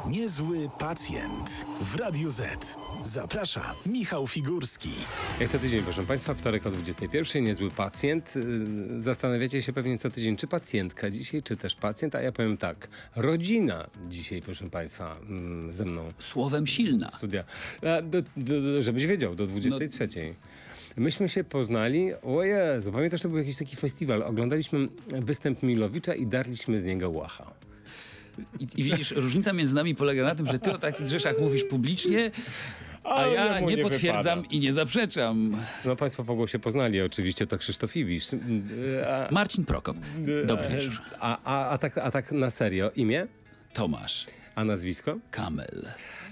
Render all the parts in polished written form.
Niezły pacjent w Radiu Z. Zaprasza Michał Figurski. Jak co tydzień, proszę Państwa, wtorek o 21:00, Niezły pacjent. Zastanawiacie się pewnie co tydzień, czy pacjentka dzisiaj, czy też pacjent, a ja powiem tak, rodzina dzisiaj, proszę Państwa, ze mną. Słowem silna. Studia. Żebyś wiedział, do 23:00. Myśmy się poznali, o Jezu, pamiętasz, to był jakiś taki festiwal, oglądaliśmy występ Milowicza i darliśmy z niego łacha. I widzisz, różnica między nami polega na tym, że ty o takich rzeczach mówisz publicznie, a ja nie potwierdzam i nie zaprzeczam. No Państwo po głosie poznali, oczywiście to Krzysztof Ibisz. Marcin Prokop. Dobry wieczór. A tak na serio, imię? Tomasz A nazwisko? Kamel.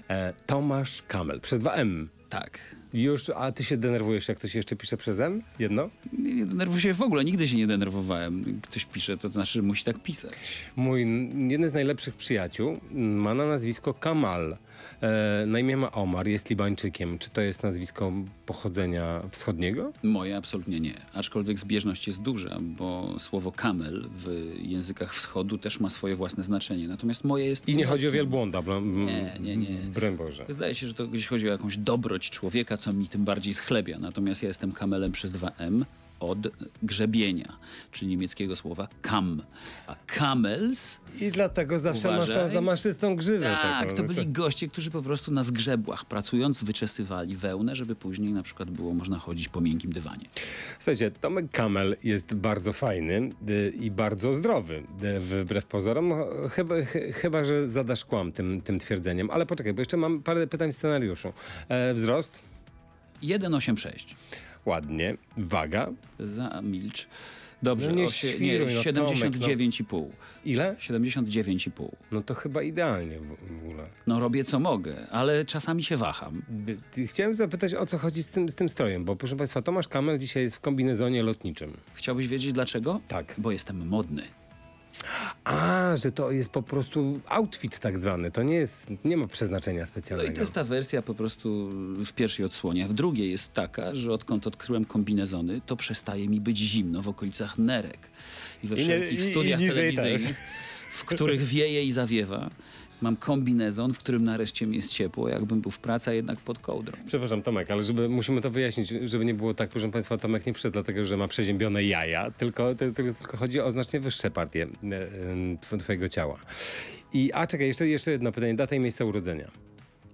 Tomasz Kamel, przez 2 M. Tak. Już, a ty się denerwujesz, jak ktoś jeszcze pisze przez M? Jedno? Nie denerwuję się w ogóle, nigdy się nie denerwowałem. Ktoś pisze, to znaczy, że musi tak pisać. Mój jeden z najlepszych przyjaciół ma na nazwisko Kamal. Na imię ma Omar, jest Libańczykiem. Czy to jest nazwisko pochodzenia wschodniego? Moje absolutnie nie. Aczkolwiek zbieżność jest duża, bo słowo kamel w językach wschodu też ma swoje własne znaczenie. Natomiast moje jest... I nie chodzi o wielbłąda. Nie. Broń Boże. Zdaje się, że to gdzieś chodzi o jakąś dobroć człowieka, co mi tym bardziej schlebia. Natomiast ja jestem kamelem przez 2M od grzebienia, czyli niemieckiego słowa kam. A camels... I dlatego zawsze masz tą zamaszystą grzywę. Tak, to byli goście, którzy po prostu na zgrzebłach pracując wyczesywali wełnę, żeby później na przykład było można chodzić po miękkim dywanie. Słuchajcie, Tomek Kamel jest bardzo fajny i bardzo zdrowy, wbrew pozorom. Chyba że zadasz kłam tym twierdzeniem. Ale poczekaj, bo jeszcze mam parę pytań w scenariuszu. Wzrost? 1,86. Ładnie. Waga? Zamilcz. Dobrze, No nie świruj, 79,5. Ile? 79,5. No to chyba idealnie w ogóle. No robię co mogę, ale czasami się waham. Chciałem zapytać, o co chodzi z tym strojem, bo proszę Państwa, Tomasz Kamel dzisiaj jest w kombinezonie lotniczym. Chciałbyś wiedzieć dlaczego? Tak. Bo jestem modny. A, że to jest po prostu outfit tak zwany, to nie ma przeznaczenia No specjalnego. i to jest ta wersja po prostu w pierwszej odsłonie. A w drugiej jest taka, że odkąd odkryłem kombinezony, to przestaje mi być zimno w okolicach nerek. I we wszelkich studiach telewizyjnych, w których wieje i zawiewa, mam kombinezon, w którym nareszcie mi jest ciepło, jakbym był w pracy, a jednak pod kołdrą. Przepraszam, Tomek, ale musimy to wyjaśnić, żeby nie było tak, proszę Państwa, Tomek nie przyszedł dlatego, że ma przeziębione jaja, tylko chodzi o znacznie wyższe partie twojego ciała. Czekaj, jeszcze jedno pytanie, data i miejsce urodzenia.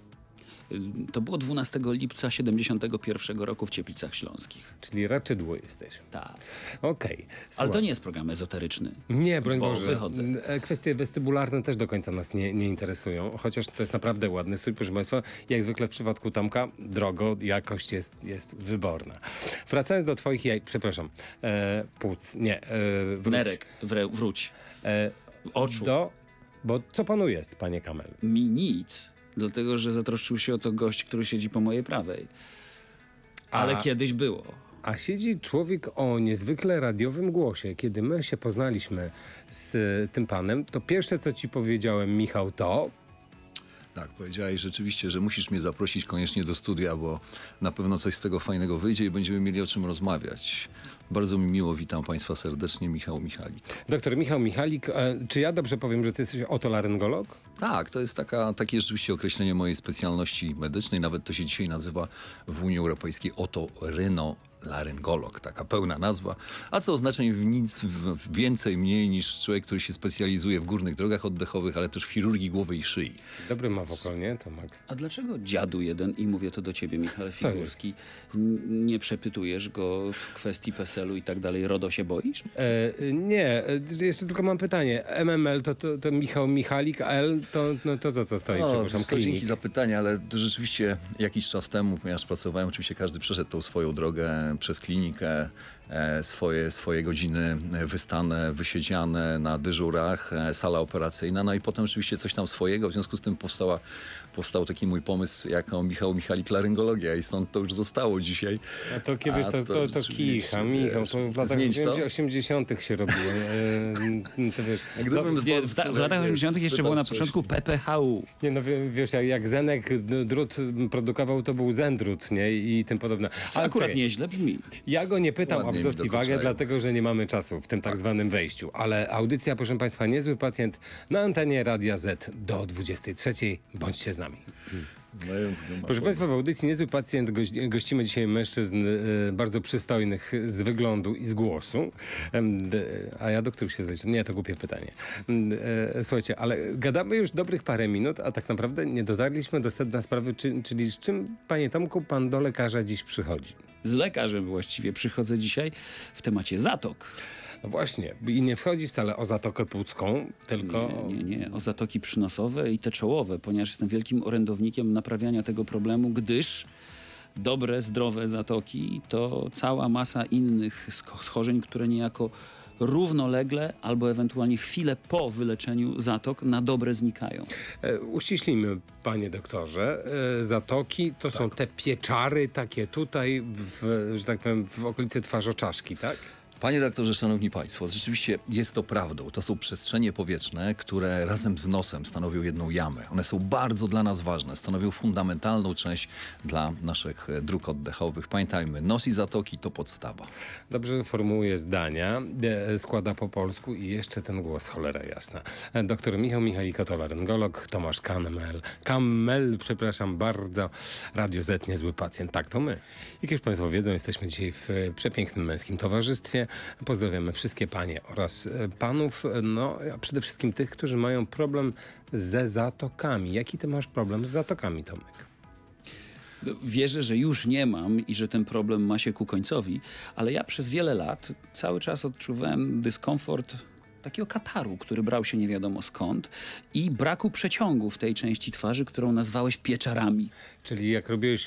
To było 12 lipca 71 roku w Cieplicach Śląskich. Czyli raczydło jesteś. Tak. Okej. Ale to nie jest program ezoteryczny. Nie, broń bo Boże. wychodzę. Kwestie westybularne też do końca nas nie interesują, chociaż to jest naprawdę ładny strój, proszę Państwa. Jak zwykle w przypadku Tomka, drogo, jakość jest wyborna. Wracając do twoich jaj, przepraszam, płuc, nie, wróć. Nerek, wróć. Oczu. Bo co panu jest, panie Kamel? Mi nic, dlatego że zatroszczył się o to gość, który siedzi po mojej prawej. Ale kiedyś było. A siedzi człowiek o niezwykle radiowym głosie. Kiedy my się poznaliśmy z tym panem, to pierwsze, co ci powiedziałem, Michał, to... Tak, powiedziałeś rzeczywiście, że musisz mnie zaprosić koniecznie do studia, bo na pewno coś z tego fajnego wyjdzie i będziemy mieli o czym rozmawiać. Bardzo mi miło, witam Państwa serdecznie, Michał Michalik. Doktor Michał Michalik, czy ja dobrze powiem, że ty jesteś otolaryngolog? Tak, to jest takie rzeczywiście określenie mojej specjalności medycznej, nawet to się dzisiaj nazywa w Unii Europejskiej otoryno-laryngolog, taka pełna nazwa, a co oznacza nic więcej, mniej niż człowiek, który się specjalizuje w górnych drogach oddechowych, ale też w chirurgii głowy i szyi. Dobry ma wokal, nie, Tomek? A dlaczego dziadu jeden, i mówię to do ciebie, Michał Figurski, nie przepytujesz go w kwestii PESEL-u i tak dalej, RODO się boisz? Nie, jeszcze tylko mam pytanie. MML to Michał Michalik, a L to za co stoi? Przepraszam, dzięki za pytanie, ale to rzeczywiście jakiś czas temu, ponieważ pracowałem, oczywiście każdy przeszedł tą swoją drogę przez klinikę, swoje godziny wystane, wysiedziane na dyżurach, sala operacyjna, no i potem oczywiście coś tam swojego, w związku z tym powstał taki mój pomysł jako Michał Michalik laryngologia i stąd to już zostało dzisiaj. A to kiedyś to kicha, Michał, to w latach 80. się robiło. To wiesz, w latach 80. jeszcze było na początku PPHU. Nie, no wiesz, jak Zenek drut produkował, to był Zendrut, nie? I tym podobne. Co akurat nieźle brzmi brzmi. Ja go nie pytam o Ładnie mi wzrost i wagę, dokuczają. dlatego że nie mamy czasu w tym tak zwanym wejściu. Ale audycja, proszę Państwa, Niezły Pacjent na antenie Radia Z do 23. Bądźcie z nami. Proszę Państwa, w audycji Niezły Pacjent gościmy dzisiaj mężczyzn bardzo przystojnych z wyglądu i z głosu. A ja do których się zaliczam? Nie, to głupie pytanie. Słuchajcie, ale gadamy już dobrych parę minut, a tak naprawdę nie dotarliśmy do sedna sprawy, czyli z czym, panie Tomku, pan do lekarza dziś przychodzi? Z lekarzem właściwie przychodzę dzisiaj w temacie zatok. No właśnie, i nie wchodzi wcale o Zatokę Pucką, tylko... Nie, o zatoki przynosowe i te czołowe, ponieważ jestem wielkim orędownikiem naprawiania tego problemu, gdyż dobre, zdrowe zatoki to cała masa innych schorzeń, które niejako równolegle albo ewentualnie chwilę po wyleczeniu zatok na dobre znikają. Uściślimy, panie doktorze, zatoki to są te pieczary takie tutaj, że tak powiem, w okolicy twarzoczaszki, tak? Panie doktorze, szanowni państwo, rzeczywiście jest to prawdą. To są przestrzenie powietrzne, które razem z nosem stanowią jedną jamę. One są bardzo dla nas ważne, stanowią fundamentalną część dla naszych dróg oddechowych. Pamiętajmy, nos i zatoki to podstawa. Dobrze formułuje zdania, składa po polsku i jeszcze ten głos, cholera jasna. Doktor Michał Michaliko to laryngolog, Tomasz Kammel, przepraszam bardzo, Radio Z, Niezły Pacjent. Tak, to my. Jak już państwo wiedzą, jesteśmy dzisiaj w przepięknym męskim towarzystwie. Pozdrawiamy wszystkie panie oraz panów, no a przede wszystkim tych, którzy mają problem ze zatokami. Jaki ty masz problem z zatokami, Tomek? Wierzę, że już nie mam i że ten problem ma się ku końcowi, ale ja przez wiele lat cały czas odczuwałem dyskomfort takiego kataru, który brał się nie wiadomo skąd i braku przeciągu w tej części twarzy, którą nazwałeś pieczarami. Czyli jak robiłeś,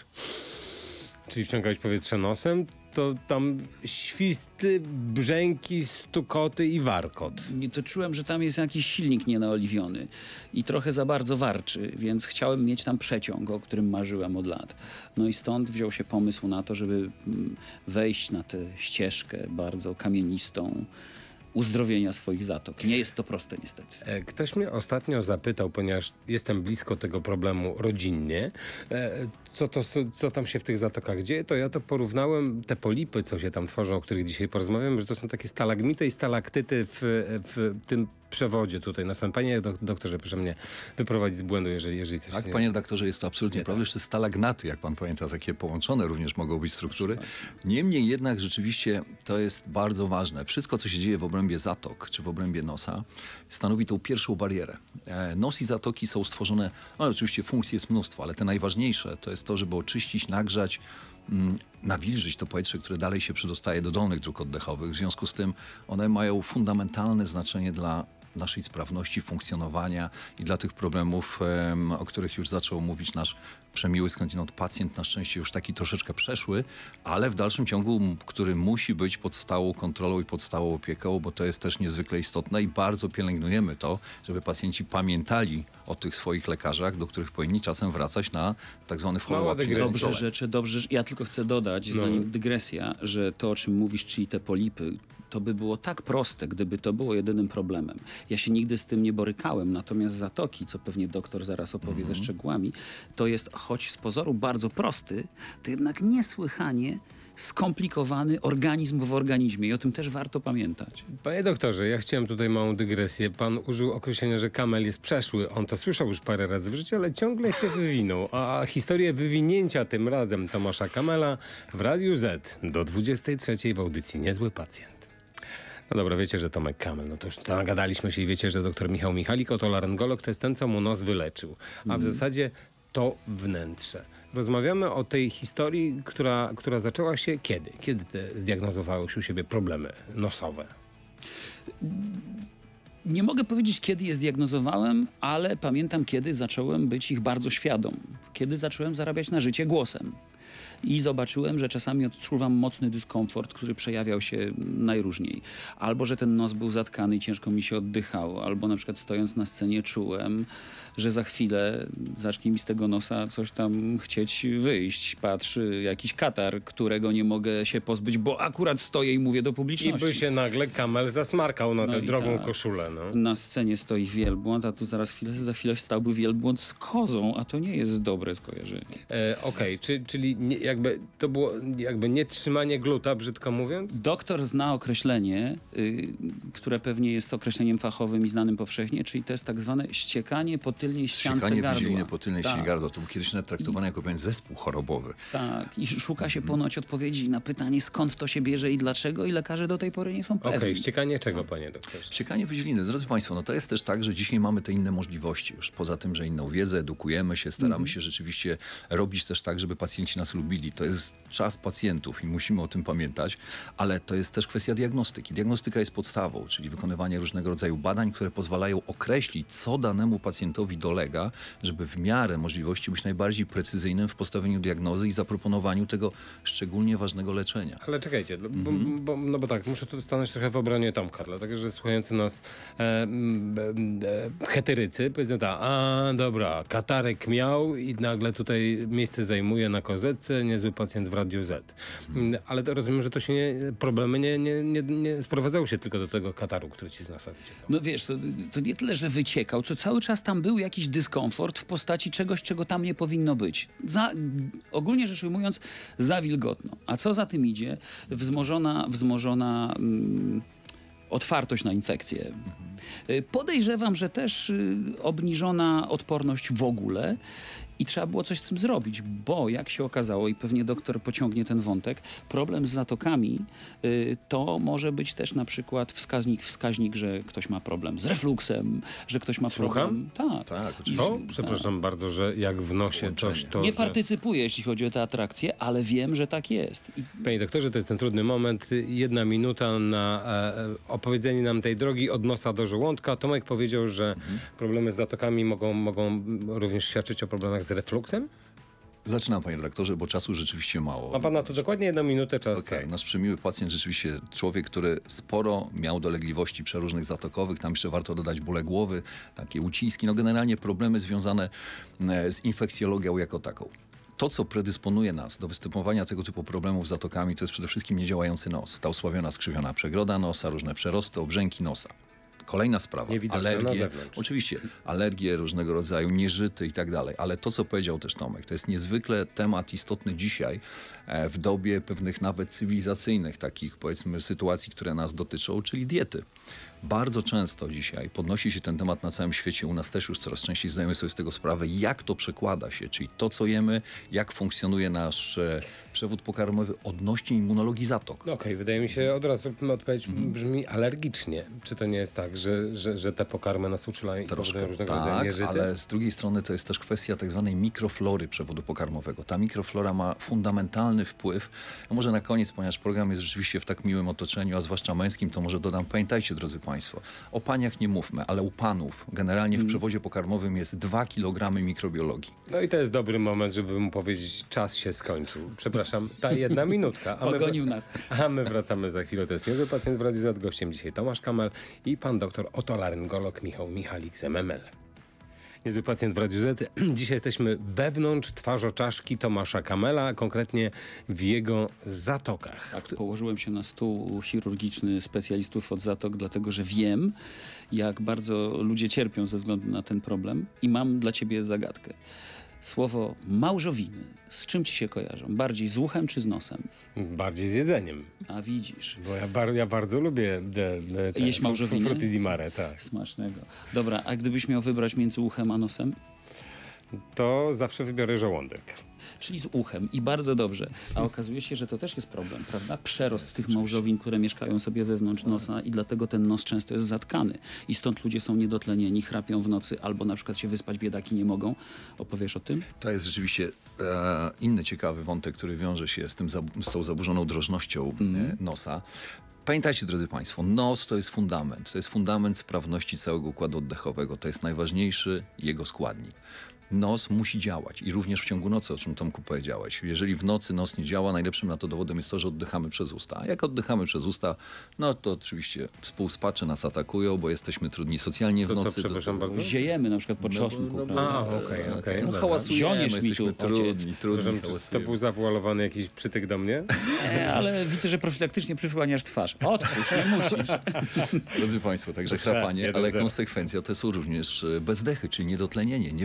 czyli wciągałeś powietrze nosem, to tam świsty, brzęki, stukoty i warkot. Nie, to czułem, że tam jest jakiś silnik nienaoliwiony i trochę za bardzo warczy, więc chciałem mieć tam przeciąg, o którym marzyłem od lat. No i stąd wziął się pomysł na to, żeby wejść na tę ścieżkę bardzo kamienistą uzdrowienia swoich zatok. Nie jest to proste niestety. Ktoś mnie ostatnio zapytał, ponieważ jestem blisko tego problemu rodzinnie, co tam się w tych zatokach dzieje, to ja to porównałem, te polipy, co się tam tworzą, o których dzisiaj porozmawiamy, że to są takie stalagmity i stalaktyty w tym przewodzie tutaj na samym. Panie doktorze, proszę mnie wyprowadzić z błędu, jeżeli coś... Tak, panie doktorze, jest to absolutnie prawda. Jeszcze stalagnaty, jak pan pamięta, takie połączone również mogą być struktury. Niemniej jednak rzeczywiście to jest bardzo ważne. Wszystko, co się dzieje w obrębie zatok, czy w obrębie nosa, stanowi tą pierwszą barierę. Nos i zatoki są stworzone, no oczywiście funkcji jest mnóstwo, ale te najważniejsze to jest to, żeby oczyścić, nagrzać, nawilżyć to powietrze, które dalej się przedostaje do dolnych dróg oddechowych. W związku z tym one mają fundamentalne znaczenie dla naszej sprawności funkcjonowania i dla tych problemów, o których już zaczął mówić nasz przemiły skądinąd pacjent, na szczęście już taki troszeczkę przeszły, ale w dalszym ciągu, który musi być pod stałą kontrolą i pod stałą opieką, bo to jest też niezwykle istotne i bardzo pielęgnujemy to, żeby pacjenci pamiętali o tych swoich lekarzach, do których powinni czasem wracać na tak zwany follow-up. Dobrze. Ja tylko chcę dodać, zanim dygresja, że to, o czym mówisz, czyli te polipy, to by było tak proste, gdyby to było jedynym problemem. Ja się nigdy z tym nie borykałem, natomiast zatoki, co pewnie doktor zaraz opowie ze szczegółami, to jest, choć z pozoru bardzo prosty, to jednak niesłychanie skomplikowany organizm w organizmie i o tym też warto pamiętać. Panie doktorze, ja chciałem tutaj małą dygresję. Pan użył określenia, że kamel jest przeszły. On to słyszał już parę razy w życiu, ale ciągle się wywinął. A historię wywinięcia tym razem Tomasza Kamela w Radiu Z do 23 w audycji Niezły Pacjent. No dobra, wiecie, że Tomek Kamel, no to już nagadaliśmy się i wiecie, że doktor Michał Michaliko to laryngolog, to jest ten, co mu nos wyleczył. A w zasadzie to wnętrze. Rozmawiamy o tej historii, która zaczęła się kiedy? Kiedy te zdiagnozowałeś u siebie problemy nosowe? Nie mogę powiedzieć, kiedy je zdiagnozowałem, ale pamiętam, kiedy zacząłem być ich bardzo świadom. Kiedy zacząłem zarabiać na życie głosem. I zobaczyłem, że czasami odczuwam mocny dyskomfort, który przejawiał się najróżniej. Albo, że ten nos był zatkany i ciężko mi się oddychało, albo na przykład stojąc na scenie czułem, że za chwilę zacznie mi z tego nosa coś tam chcieć wyjść. Patrzy jakiś katar, którego nie mogę się pozbyć, bo akurat stoję i mówię do publiczności. I by się nagle Kamel zasmarkał na tę drogą koszulę. No. Na scenie stoi wielbłąd, a tu za chwilę stałby wielbłąd z kozą, a to nie jest dobre skojarzenie. Okej, czyli czyli jakby to było jakby nietrzymanie gluta, brzydko mówiąc? Doktor zna określenie, które pewnie jest określeniem fachowym i znanym powszechnie, czyli to jest tak zwane ściekanie po tylnej ściance Ściekanie gardła. wydzieliny po tylnej ścianie gardła. To był kiedyś nawet traktowany jako pewien zespół chorobowy. Tak, i szuka się ponoć odpowiedzi na pytanie, skąd to się bierze i dlaczego, i lekarze do tej pory nie są pewni. Okej, ściekanie czego, panie doktorze? Ściekanie wydzieliny. Drodzy Państwo, no to jest też tak, że dzisiaj mamy te inne możliwości. Już poza tym, że inną wiedzę, edukujemy się, staramy się rzeczywiście robić też tak, żeby pacjenci nas lubili. To jest czas pacjentów i musimy o tym pamiętać, ale to jest też kwestia diagnostyki. Diagnostyka jest podstawą, czyli wykonywanie różnego rodzaju badań, które pozwalają określić, co danemu pacjentowi dolega, żeby w miarę możliwości być najbardziej precyzyjnym w postawieniu diagnozy i zaproponowaniu tego szczególnie ważnego leczenia. Ale czekajcie, bo tak, muszę tu stanąć trochę w obronie Tomka, dlatego że słuchający nas heterycy powiedzą tak, dobra, katarek miał i nagle tutaj miejsce zajmuje na kozetce, niezły pacjent w Radiu Z. Ale to rozumiem, że to się problemy nie sprowadzały się tylko do tego kataru, który ci z nosa wyciekał. No wiesz, to nie tyle, że wyciekał, co cały czas tam był jakiś dyskomfort w postaci czegoś, czego tam nie powinno być. Ogólnie rzecz ujmując, za wilgotno. A co za tym idzie? Wzmożona otwartość na infekcję. Podejrzewam, że też obniżona odporność w ogóle i trzeba było coś z tym zrobić, bo jak się okazało, i pewnie doktor pociągnie ten wątek, problem z zatokami to może być też na przykład wskaźnik, że ktoś ma problem z refluksem, że ktoś ma problem... Tak, oczywiście. O, przepraszam bardzo, że jak w nosie coś to... Nie partycypuję, jeśli chodzi o tę atrakcję, ale wiem, że tak jest. Panie doktorze, to jest ten trudny moment. 1 minuta na opowiedzenie nam tej drogi od nosa do żołądka. Tomek powiedział, że problemy z zatokami mogą również świadczyć o problemach z refluksem? Zaczynam, panie redaktorze, bo czasu rzeczywiście mało. Ma pan na to dokładnie 1 minutę czasu. Okej, nasz przemiły pacjent, rzeczywiście człowiek, który sporo miał dolegliwości przeróżnych zatokowych, tam jeszcze warto dodać bóle głowy, takie uciski, no generalnie problemy związane z infekcjologią jako taką. To, co predysponuje nas do występowania tego typu problemów z zatokami, to jest przede wszystkim niedziałający nos. Ta osławiona, skrzywiona przegroda nosa, różne przerosty, obrzęki nosa. Kolejna sprawa, alergie, oczywiście alergie różnego rodzaju, nieżyty i tak dalej, ale to, co powiedział też Tomek, to jest niezwykle temat istotny dzisiaj w dobie pewnych nawet cywilizacyjnych takich, powiedzmy, sytuacji, które nas dotyczą, czyli diety. Bardzo często dzisiaj podnosi się ten temat na całym świecie, u nas też już coraz częściej zdajemy sobie z tego sprawę, jak to przekłada się, czyli to, co jemy, jak funkcjonuje nasz przewód pokarmowy odnośnie immunologii zatok. Okej, wydaje mi się, od razu odpowiedź brzmi alergicznie. Czy to nie jest tak, że te pokarmy nas uczulają Troszkę różnego rodzaju nieżyty? Ale z drugiej strony to jest też kwestia tak zwanej mikroflory przewodu pokarmowego. Ta mikroflora ma fundamentalny wpływ. No może na koniec, ponieważ program jest rzeczywiście w tak miłym otoczeniu, a zwłaszcza męskim, to może dodam, pamiętajcie, drodzy Państwo, o paniach nie mówmy, ale u panów generalnie w przewodzie pokarmowym jest 2 kg mikrobiologii. No i to jest dobry moment, żeby mu powiedzieć, czas się skończył. Przepraszam, ta 1 minutka. Pogonił nas. A my wracamy za chwilę. To jest Niezły Pacjent w Radiu Z. Gościem dzisiaj Tomasz Kamel i pan doktor otolaryngolog Michał Michalik z MML. Niezły Pacjent w Radiu Z. Dzisiaj jesteśmy wewnątrz twarzoczaszki Tomasza Kamela, konkretnie w jego zatokach. Tak, położyłem się na stół chirurgiczny specjalistów od zatok, dlatego że wiem, jak bardzo ludzie cierpią ze względu na ten problem i mam dla ciebie zagadkę. Słowo małżowiny, z czym ci się kojarzą? Bardziej z uchem czy z nosem? Bardziej z jedzeniem. A widzisz. Bo ja bardzo lubię jeść małżowiny? Frutti di mare, tak. Smacznego. Dobra, a gdybyś miał wybrać między uchem a nosem? To zawsze wybiorę żołądek. Czyli z uchem i bardzo dobrze. A okazuje się, że to też jest problem, prawda? Przerost tych małżowin, które mieszkają sobie wewnątrz nosa i dlatego ten nos często jest zatkany. I stąd ludzie są niedotlenieni, chrapią w nocy albo na przykład się wyspać biedaki nie mogą. Opowiesz o tym? To jest rzeczywiście inny ciekawy wątek, który wiąże się z tą zaburzoną drożnością nosa. Pamiętajcie, drodzy Państwo, nos to jest fundament. To jest fundament sprawności całego układu oddechowego. To jest najważniejszy jego składnik. Nos musi działać i również w ciągu nocy, o czym Tomku powiedziałeś. Jeżeli w nocy nos nie działa, najlepszym na to dowodem jest to, że oddychamy przez usta. A jak oddychamy przez usta, no to oczywiście współspacze nas atakują, bo jesteśmy trudni socjalnie w nocy. Przepraszam bardzo? Ziejemy na przykład po czosnku. Okej. No hałasujemy, jesteśmy trudni. To był zawołowany jakiś przytyk do mnie? Nie, ale widzę, że profilaktycznie przysłaniasz twarz. Odpuść, nie musisz. Drodzy Państwo, także chrapanie, ale konsekwencja to są również bezdechy, czyli niedotlenienie, nie wysypiamy.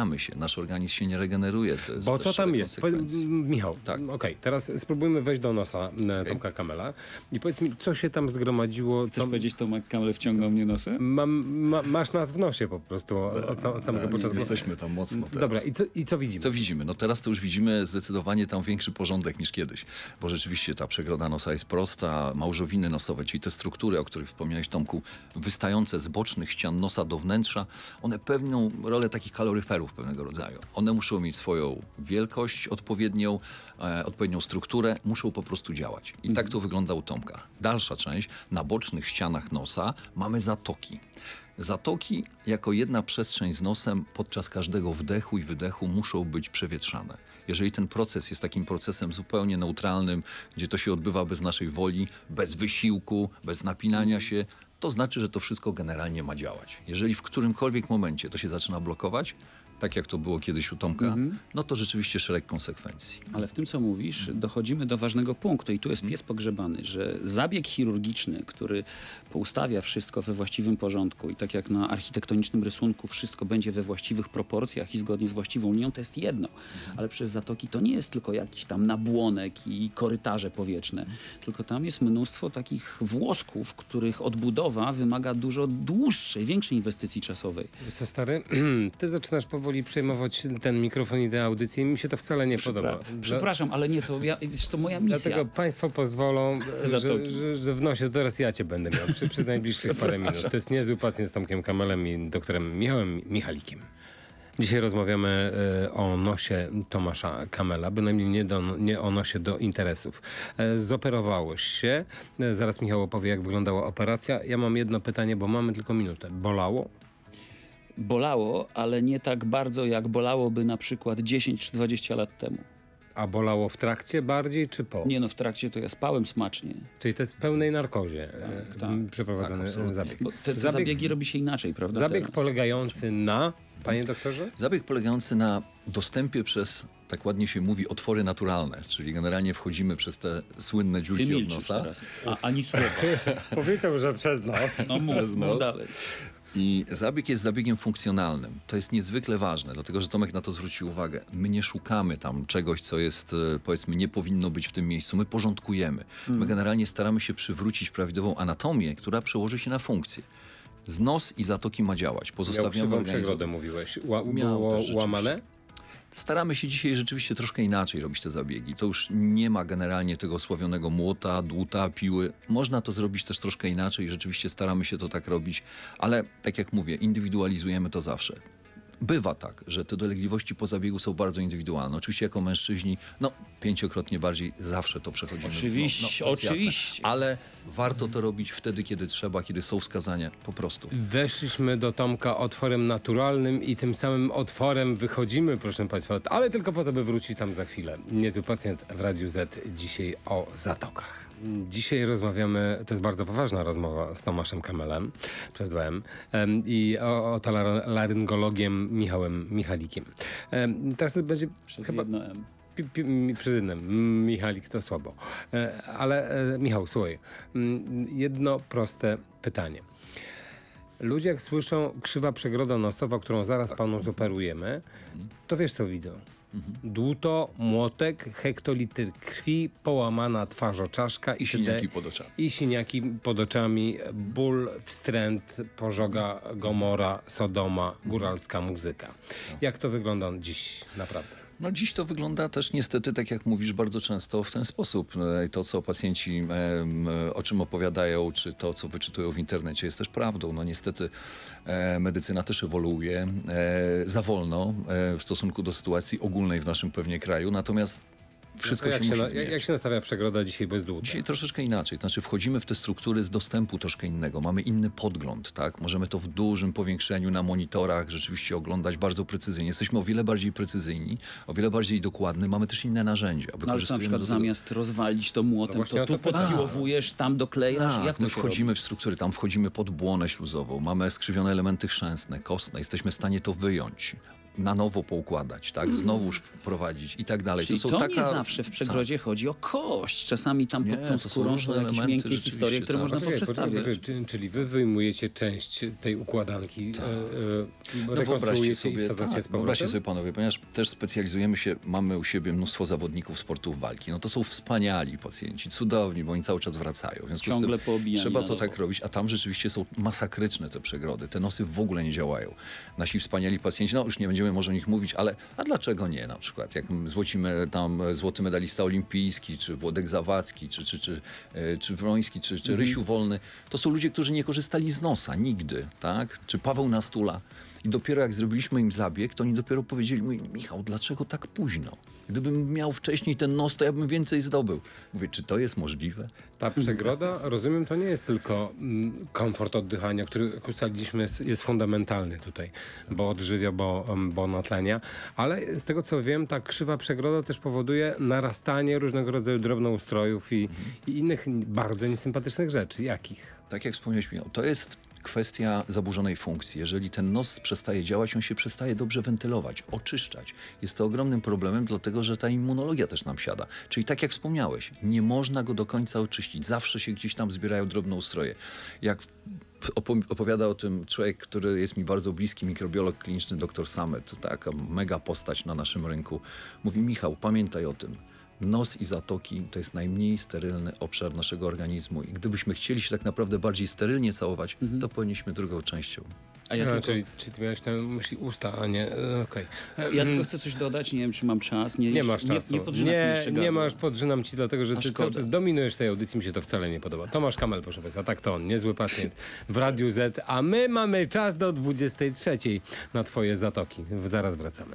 staramy się, nasz organizm się nie regeneruje. To jest Bo też co tam szereg jest? konsekwencji. Michał, Tak. okej, teraz spróbujmy wejść do nosa Tomka Kamela i powiedz mi, co się tam zgromadziło. Chcesz powiedzieć, Tomek Kamel wciągnął mnie nosem? Masz nas w nosie po prostu od samego początku. Jesteśmy tam mocno teraz. Dobra, i co widzimy? Co widzimy? No teraz to już widzimy zdecydowanie tam większy porządek niż kiedyś, bo rzeczywiście ta przegroda nosa jest prosta, małżowiny nosowe, czyli te struktury, o których wspomniałeś, Tomku, wystające z bocznych ścian nosa do wnętrza, one pełnią rolę takich kaloryferów pewnego rodzaju. One muszą mieć swoją wielkość odpowiednią, odpowiednią strukturę, muszą po prostu działać. I tak to wygląda u Tomka. Dalsza część, na bocznych ścianach nosa mamy zatoki. Zatoki jako jedna przestrzeń z nosem podczas każdego wdechu i wydechu muszą być przewietrzane. Jeżeli ten proces jest takim procesem zupełnie neutralnym, gdzie to się odbywa bez naszej woli, bez wysiłku, bez napinania się, to znaczy, że to wszystko generalnie ma działać. Jeżeli w którymkolwiek momencie to się zaczyna blokować, tak jak to było kiedyś u Tomka, no to rzeczywiście szereg konsekwencji. Ale w tym, co mówisz, dochodzimy do ważnego punktu i tu jest pies pogrzebany, że zabieg chirurgiczny, który poustawia wszystko we właściwym porządku i tak jak na architektonicznym rysunku wszystko będzie we właściwych proporcjach i zgodnie z właściwą linią, to jest jedno. Ale przez zatoki to nie jest tylko jakiś tam nabłonek i korytarze powietrzne, tylko tam jest mnóstwo takich włosków, których odbudowa wymaga dużo dłuższej, większej inwestycji czasowej. Wiesz co, stary, ty zaczynasz powoli przejmować ten mikrofon i tę audycję i mi się to wcale nie podoba. Przepraszam, ale nie, to moja misja. Dlatego państwo pozwolą, że w nosie to teraz ja cię będę miał przez najbliższych parę minut. To jest niezły pacjent z Tomkiem Kamelem i doktorem Michałem Michalikiem. Dzisiaj rozmawiamy o nosie Tomasza Kamela, bynajmniej nie o nosie do interesów. Zoperowałeś się. Zaraz Michał opowie, jak wyglądała operacja. Ja mam jedno pytanie, bo mamy tylko minutę. Bolało? Bolało, ale nie tak bardzo, jak bolałoby na przykład 10 czy 20 lat temu. A bolało w trakcie bardziej czy po? Nie no, w trakcie to ja spałem smacznie. Czyli to jest w pełnej narkozie tak. przeprowadzony zabieg. Bo te zabiegi robi się inaczej, prawda? Zabieg teraz? polegający na, panie doktorze? Zabieg polegający na dostępie przez, tak ładnie się mówi, otwory naturalne, czyli generalnie wchodzimy przez te słynne Ty dziurki od milczysz nosa. teraz. Ani słowa. Powiedział, że przez nos. No mów dalej. I zabieg jest zabiegiem funkcjonalnym. To jest niezwykle ważne, dlatego że Tomek na to zwrócił uwagę. My nie szukamy tam czegoś, co jest, powiedzmy, nie powinno być w tym miejscu. My porządkujemy. My generalnie staramy się przywrócić prawidłową anatomię, która przełoży się na funkcję. Z nos i zatoki ma działać. Miał Pozostawiamy krzywą organizm. przegrodę, mówiłeś. Miał Było też rzeczywiście. łamane? Staramy się dzisiaj rzeczywiście troszkę inaczej robić te zabiegi. To już nie ma generalnie tego sławionego młota, dłuta, piły. Można to zrobić też troszkę inaczej i rzeczywiście staramy się to tak robić, ale tak jak mówię, indywidualizujemy to zawsze. Bywa tak, że te dolegliwości po zabiegu są bardzo indywidualne. Oczywiście jako mężczyźni, no 5-krotnie bardziej zawsze to przechodzimy. Oczywiście, to jest jasne. oczywiście. Ale warto to robić wtedy, kiedy trzeba, kiedy są wskazania, po prostu. Weszliśmy do Tomka otworem naturalnym i tym samym otworem wychodzimy, proszę państwa, ale tylko po to, by wrócić tam za chwilę. Niezły pacjent w Radiu Z dzisiaj o zatokach. Dzisiaj rozmawiamy, to jest bardzo poważna rozmowa z Tomaszem Kamelem, przez 2M, i o otolaryngologiem Michałem Michalikiem. Teraz będzie chyba... Jedno M. Przez innym. Michalik to słabo. Ale Michał, słuchaj. Jedno proste pytanie. Ludzie jak słyszą krzywa przegroda nosowa, którą zaraz panu zoperujemy, to wiesz co widzą? Dłuto, młotek, hektolitr krwi, połamana twarzoczaszka I siniaki pod oczami. I siniaki pod oczami, ból, wstręt, pożoga, Gomora, Sodoma, góralska muzyka. Jak to wygląda dziś naprawdę? No dziś to wygląda też niestety, tak jak mówisz, bardzo często w ten sposób. To, co pacjenci o czym opowiadają, czy to, co wyczytują w internecie, jest też prawdą. No niestety medycyna też ewoluuje za wolno w stosunku do sytuacji ogólnej w naszym pewnie kraju. Natomiast wszystko się musi zmieniać. Jak się nastawia przegroda dzisiaj bez dłuta? Dzisiaj troszeczkę inaczej. Znaczy wchodzimy w te struktury z dostępu troszkę innego. Mamy inny podgląd, tak? Możemy to w dużym powiększeniu na monitorach rzeczywiście oglądać bardzo precyzyjnie. Jesteśmy o wiele bardziej precyzyjni, o wiele bardziej dokładni. Mamy też inne narzędzia. No, ale na przykład zamiast rozwalić to młotem, właśnie to o tu to pytam. podpiłowujesz, tam doklejasz. Jak to my się wchodzimy robi? w struktury, tam wchodzimy pod błonę śluzową, mamy skrzywione elementy chrzęsne, kostne, jesteśmy w stanie to wyjąć. na nowo poukładać, tak? Znowuż prowadzić i tak dalej. Czyli to nie zawsze w przegrodzie chodzi o kość. Czasami tam pod tą skórą są jakieś miękkie historie, które można poprzestawiać. Czyli wy wyjmujecie część tej układanki, wyobraźcie sobie, i wsadzacie z powrotem? Wyobraźcie sobie, panowie, ponieważ też specjalizujemy się, mamy u siebie mnóstwo zawodników sportów walki. No to są wspaniali pacjenci, cudowni, bo oni cały czas wracają. W związku z tym trzeba to tak robić, a tam rzeczywiście są masakryczne te przegrody. Te nosy w ogóle nie działają. Nasi wspaniali pacjenci, no już nie będziemy może o nich mówić, ale a dlaczego nie na przykład? Jak złoty medalista olimpijski, czy Włodek Zawadzki, czy Wroński, czy Rysiu Wolny, to są ludzie, którzy nie korzystali z nosa nigdy, tak? Czy Paweł Nastula. I dopiero jak zrobiliśmy im zabieg, to oni dopiero powiedzieli, Michał, dlaczego tak późno? Gdybym miał wcześniej ten nos, to ja bym więcej zdobył. Mówię, czy to jest możliwe? Ta przegroda, rozumiem, to nie jest tylko komfort oddychania, który, jak ustaliliśmy, jest fundamentalny tutaj, bo odżywia, bo natlenia, ale z tego co wiem, ta krzywa przegroda też powoduje narastanie różnego rodzaju drobnoustrojów i innych bardzo niesympatycznych rzeczy. Jakich? Tak jak wspomniałeś, Michał, to jest kwestia zaburzonej funkcji. Jeżeli ten nos przestaje działać, on się przestaje dobrze wentylować, oczyszczać. Jest to ogromnym problemem, dlatego że ta immunologia też nam siada. Czyli tak jak wspomniałeś, nie można go do końca oczyścić. Zawsze się gdzieś tam zbierają drobnoustroje. Jak opowiada o tym człowiek, który jest mi bardzo bliski, mikrobiolog kliniczny dr Samet, taka mega postać na naszym rynku. Mówi, Michał, pamiętaj o tym. Nos i zatoki to jest najmniej sterylny obszar naszego organizmu i gdybyśmy chcieli się tak naprawdę bardziej sterylnie całować, to powinniśmy drugą częścią. A ja tylko... Czyli ty miałeś na myśli usta, a nie... Okej. Ja tylko chcę coś dodać, nie wiem, czy mam czas. Nie masz czasu. Nie masz, podrzynam ci, dlatego że ty cały czas dominujesz tej audycji, mi się to wcale nie podoba. Tomasz Kamel, proszę państwa, tak to on, niezły pacjent w Radiu Z, a my mamy czas do 23 na twoje zatoki. Zaraz wracamy.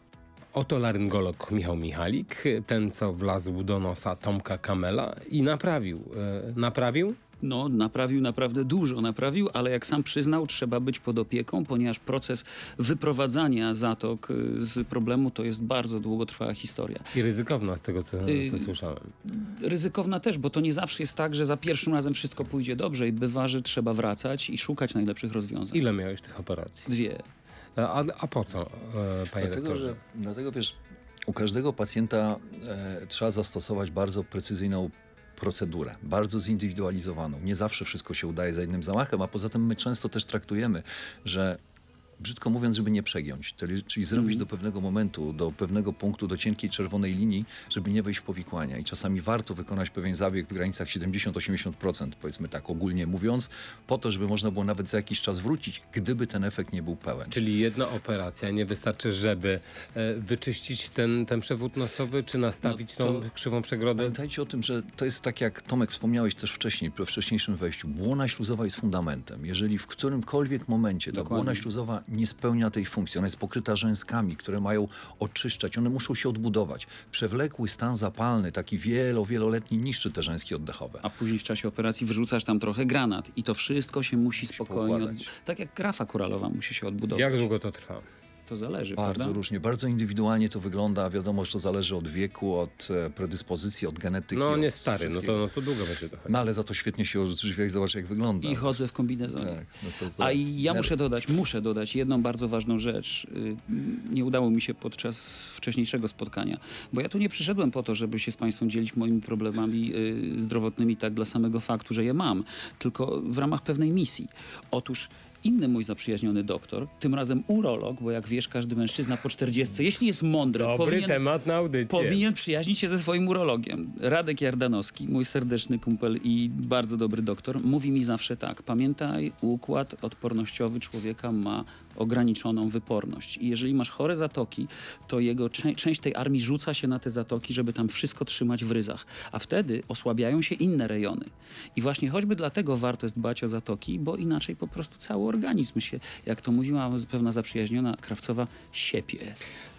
Oto laryngolog Michał Michalik, ten co wlazł do nosa Tomka Kamela i naprawił. Naprawił? No, naprawił naprawdę dużo, ale jak sam przyznał, trzeba być pod opieką, ponieważ proces wyprowadzania zatok z problemu to jest bardzo długotrwała historia. I ryzykowna z tego, co słyszałem. Ryzykowna też, bo to nie zawsze jest tak, że za pierwszym razem wszystko pójdzie dobrze i bywa, że trzeba wracać i szukać najlepszych rozwiązań. Ile miałeś tych operacji? 2. A po co, panie doktorze? Dlatego, wiesz, u każdego pacjenta trzeba zastosować bardzo precyzyjną procedurę, bardzo zindywidualizowaną. Nie zawsze wszystko się udaje za jednym zamachem, a poza tym my często też traktujemy, że brzydko mówiąc, żeby nie przegiąć, czyli zrobić do pewnego momentu, do pewnego punktu, do cienkiej czerwonej linii, żeby nie wejść w powikłania. I czasami warto wykonać pewien zabieg w granicach 70-80%, powiedzmy tak ogólnie mówiąc, po to, żeby można było nawet za jakiś czas wrócić, gdyby ten efekt nie był pełen. Czyli jedna operacja nie wystarczy, żeby wyczyścić ten przewód nosowy, czy nastawić tą krzywą przegrodę? Pamiętajcie o tym, że to jest tak, jak Tomek wspomniałeś też wcześniej, we wcześniejszym wejściu. Błona śluzowa jest fundamentem. Jeżeli w którymkolwiek momencie ta błona śluzowa nie spełnia tej funkcji. Ona jest pokryta rzęskami, które mają oczyszczać. One muszą się odbudować. Przewlekły stan zapalny, taki wieloletni, niszczy te rzęski oddechowe. A później w czasie operacji wrzucasz tam trochę granat i to wszystko się musi spokojnie... Tak jak grafa koralowa musi się odbudować. Jak długo to trwa? To zależy, bardzo prawda? różnie, bardzo indywidualnie to wygląda. Wiadomo, że to zależy od wieku, od predyspozycji, od genetyki. No nie stary, no to długo będzie to chodzić. No ale za to świetnie się odżywia i zobacz, jak wygląda. I chodzę w kombinezonie. Tak, no to A ja muszę dodać jedną bardzo ważną rzecz. Nie udało mi się podczas wcześniejszego spotkania, bo ja tu nie przyszedłem po to, żeby się z państwem dzielić moimi problemami zdrowotnymi tak dla samego faktu, że je mam, tylko w ramach pewnej misji. Otóż inny mój zaprzyjaźniony doktor, tym razem urolog, bo jak wiesz, każdy mężczyzna po 40, jeśli jest mądry, temat na audycję. Powinien przyjaźnić się ze swoim urologiem. Radek Jardanowski, mój serdeczny kumpel i bardzo dobry doktor, mówi mi zawsze tak: pamiętaj, układ odpornościowy człowieka ma ograniczoną wyporność. I jeżeli masz chore zatoki, to jego część tej armii rzuca się na te zatoki, żeby tam wszystko trzymać w ryzach. A wtedy osłabiają się inne rejony. I właśnie choćby dlatego warto jest dbać o zatoki, bo inaczej po prostu cały organizm się, jak to mówiła pewna zaprzyjaźniona Krawcowa, siepie.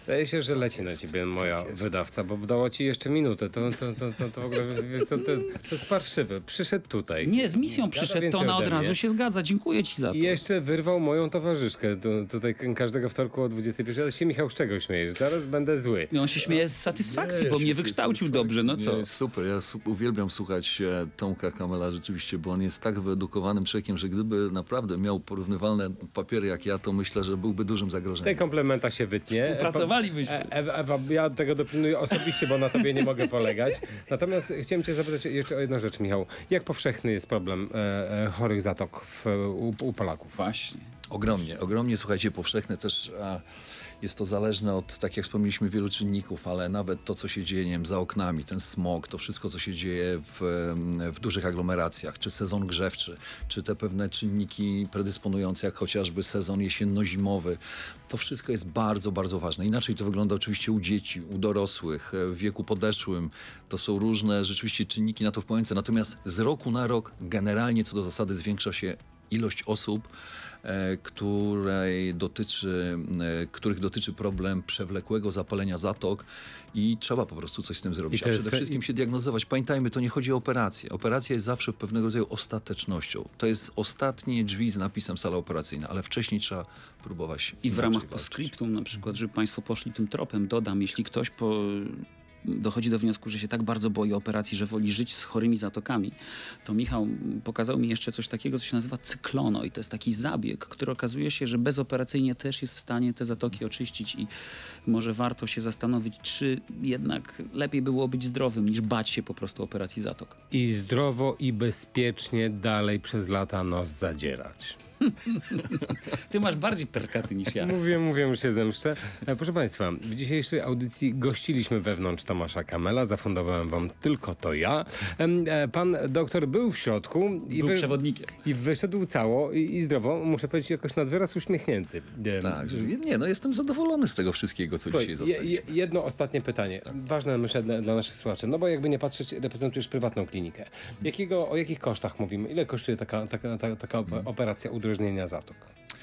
Zdaje się, że leci na ciebie moja wydawca, bo dało ci jeszcze minutę. To w ogóle, wiesz co, to jest parszywe. Przyszedł tutaj. Nie, z misją przyszedł, to ona od razu się zgadza. Dziękuję ci za to. I jeszcze wyrwał moją towarzyszkę. Tutaj każdego wtorku o 21. Ale się, Michał, z czego śmiejesz? Zaraz będę zły. No, on się śmieje z satysfakcji, bo mnie wykształcił dobrze, no co? Nie, super, ja uwielbiam słuchać Tomka Kamela rzeczywiście, bo on jest tak wyedukowanym człowiekiem, że gdyby naprawdę miał porównywalne papiery jak ja, to myślę, że byłby dużym zagrożeniem. Tej komplementa się wytnie. Współpracowalibyśmy. Ewa, ja tego dopilnuję osobiście, bo na tobie nie mogę polegać. Natomiast chciałem cię zapytać jeszcze o jedną rzecz, Michał. Jak powszechny jest problem chorych zatok u Polaków? Właśnie. Ogromnie, słuchajcie, powszechne też. Jest to zależne od, tak jak wspomnieliśmy, wielu czynników, ale nawet to, co się dzieje, nie wiem, za oknami, ten smog, to wszystko, co się dzieje w dużych aglomeracjach, czy sezon grzewczy, czy te pewne czynniki predysponujące, jak chociażby sezon jesienno-zimowy. To wszystko jest bardzo, bardzo ważne. Inaczej to wygląda oczywiście u dzieci, u dorosłych, w wieku podeszłym. To są różne rzeczywiście czynniki na to wpływające. Natomiast z roku na rok generalnie co do zasady zwiększa się ilość osób, których dotyczy problem przewlekłego zapalenia zatok i trzeba po prostu coś z tym zrobić. A przede wszystkim się diagnozować. Pamiętajmy, to nie chodzi o operację. Operacja jest zawsze pewnego rodzaju ostatecznością. To jest ostatnie drzwi z napisem sala operacyjna, ale wcześniej trzeba próbować. I w ramach postscriptum na przykład, żeby państwo poszli tym tropem, dodam, jeśli ktoś dochodzi do wniosku, że się tak bardzo boi operacji, że woli żyć z chorymi zatokami, to Michał pokazał mi jeszcze coś takiego, co się nazywa cyklono i to jest taki zabieg, który okazuje się, że bezoperacyjnie też jest w stanie te zatoki oczyścić i może warto się zastanowić, czy jednak lepiej było być zdrowym, niż bać się po prostu operacji zatok. I zdrowo i bezpiecznie dalej przez lata nos zadzierać. Ty masz bardziej perkaty niż ja. Mówię, już się zemszczę. Proszę Państwa, w dzisiejszej audycji gościliśmy wewnątrz Tomasza Kamela. Zafundowałem wam tylko to ja. Pan doktor był w środku. Był przewodnikiem. I wyszedł cało i zdrowo. Muszę powiedzieć, jakoś nad wyraz uśmiechnięty. Tak, jestem zadowolony z tego wszystkiego, co dzisiaj zostaliśmy. Jedno ostatnie pytanie. Ważne, myślę, dla naszych słuchaczy. No bo jakby nie patrzeć, reprezentujesz prywatną klinikę. O jakich kosztach mówimy? Ile kosztuje taka operacja udrożnienia zatok?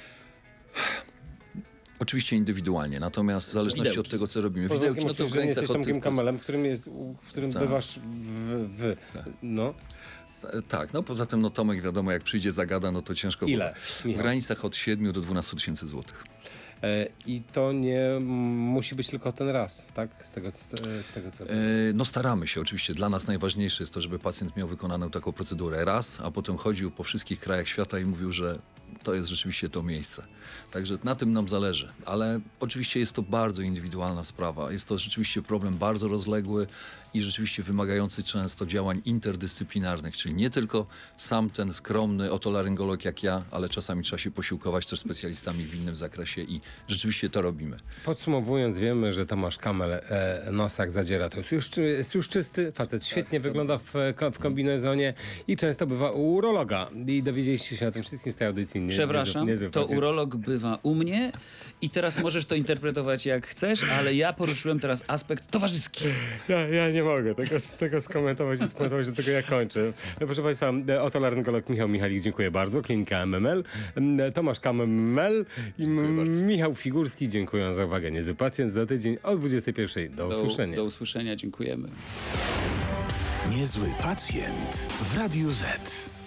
Oczywiście indywidualnie, natomiast w zależności od tego, co robimy. Widełki, no to w granicach od Tomkiem Kamelem, w którym bywasz no. Tak, no poza tym Tomek wiadomo, jak przyjdzie, zagada, no to ciężko. Ile? W granicach od 7 do 12 tysięcy złotych. I to nie musi być tylko ten raz, tak? Z tego co... No staramy się oczywiście. Dla nas najważniejsze jest to, żeby pacjent miał wykonaną taką procedurę raz, a potem chodził po wszystkich krajach świata i mówił, że to jest rzeczywiście to miejsce. Także na tym nam zależy. Ale oczywiście jest to bardzo indywidualna sprawa. Jest to rzeczywiście problem bardzo rozległy i rzeczywiście wymagający często działań interdyscyplinarnych, czyli nie tylko sam ten skromny otolaryngolog jak ja, ale czasami trzeba się posiłkować też specjalistami w innym zakresie i rzeczywiście to robimy. Podsumowując, wiemy, że Tomasz Kamel nosak zadziera. To jest już czysty facet. Świetnie wygląda w kombinezonie i często bywa u urologa. I dowiedzieliście się o tym wszystkim z tej audycji. Przepraszam, to urolog bywa u mnie i teraz możesz to interpretować jak chcesz, ale ja poruszyłem teraz aspekt towarzyski. Ja nie mogę tego skomentować i skomentować, do tego ja kończę. Proszę Państwa, otolaryngolog Michał Michalik, dziękuję bardzo. Klinika MML. Tomasz Kamel i Michał Figurski, dziękuję za uwagę. Niezły pacjent za tydzień o 21:00. Do usłyszenia. Do usłyszenia, dziękujemy. Niezły pacjent w Radiu Z.